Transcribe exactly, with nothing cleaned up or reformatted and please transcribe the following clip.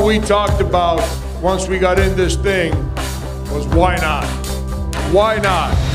we talked about once we got in this thing was why not? Why not?